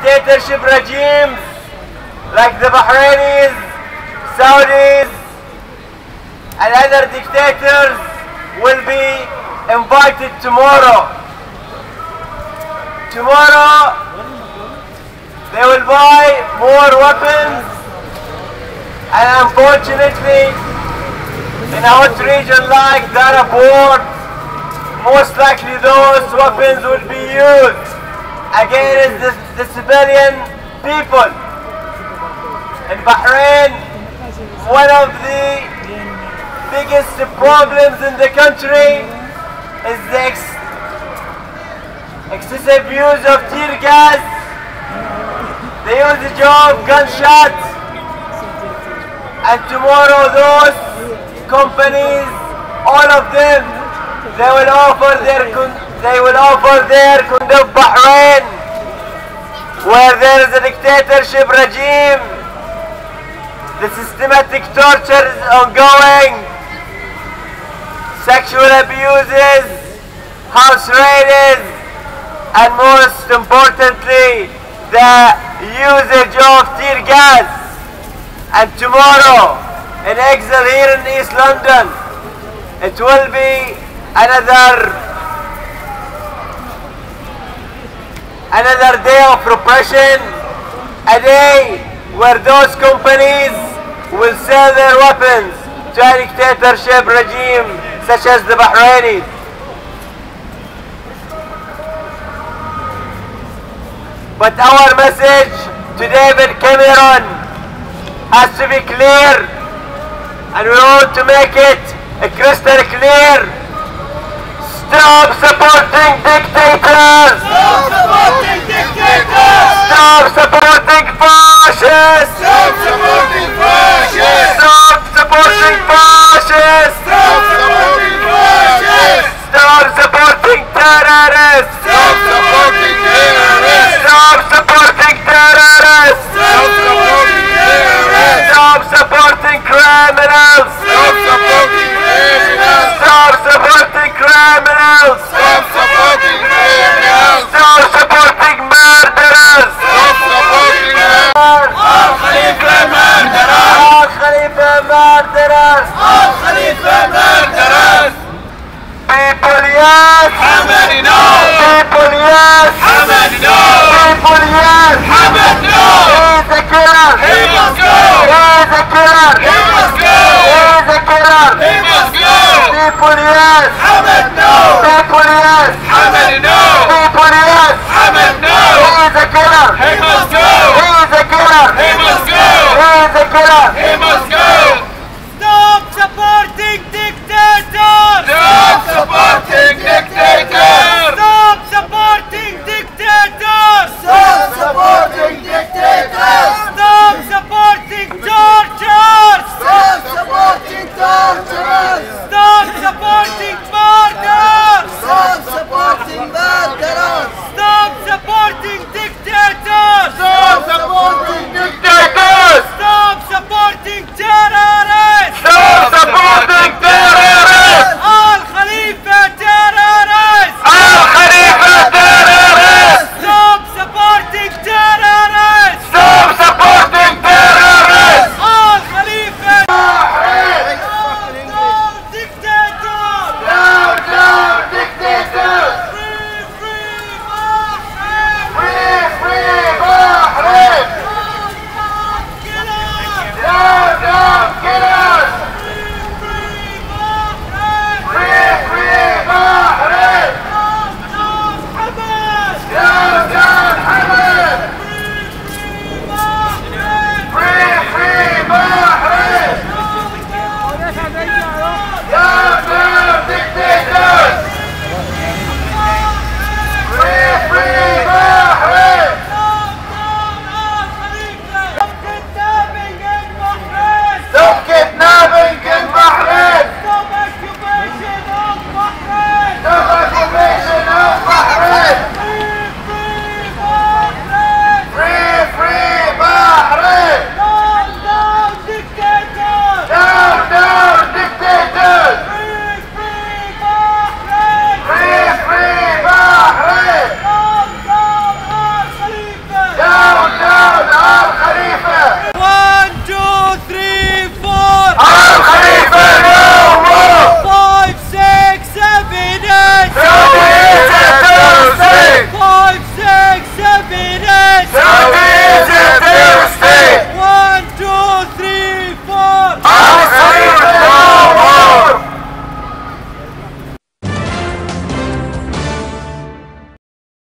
dictatorship regimes like the Bahrainis, Saudis, and other dictators will be invited tomorrow. Tomorrow they will buy more weapons, and unfortunately in a hot region like Darfur, most likely those weapons will be used against the civilian people. In Bahrain, one of the biggest problems in the country is the excessive use of tear gas, the usage of gunshots, and tomorrow those companies, all of them, they will offer their Kunduz Bahrain, where there is a dictatorship regime. The systematic torture is ongoing, sexual abuses, house raids, and most importantly, the usage of tear gas. And tomorrow, in Exeter here in East London, it will be another day of repression, a day where those companies will sell their weapons to a dictatorship regime such as the Bahrainis. But our message to David Cameron has to be clear, and we want to make it crystal clear. Stop supporting dictators! Stop supporting dictators! Stop supporting fascists! Stop supporting fascists! Stop supporting fascists! Stop supporting fascists! Stop supporting terrorists! Stop supporting terrorists! Stop supporting terrorists! Stop supporting terrorists! Stop supporting criminals! Stop supporting criminals! Stop supporting criminals! Stop supporting criminals! Stop supporting murderers! Stop supporting murderers! Khalifa murderers! Khalifa murderers! Khalifa murderers! People yes! Hamad no! People yes! Hamad no! People yes! Hamad no! He's a killer! He must go! He's a killer! He must go! He's a killer! He must go! People yes! Hamad no! People yes! Hamad no! People yes! Hamad no! He's a killer! He must go! He's a killer! He must go! He's a killer! He must go!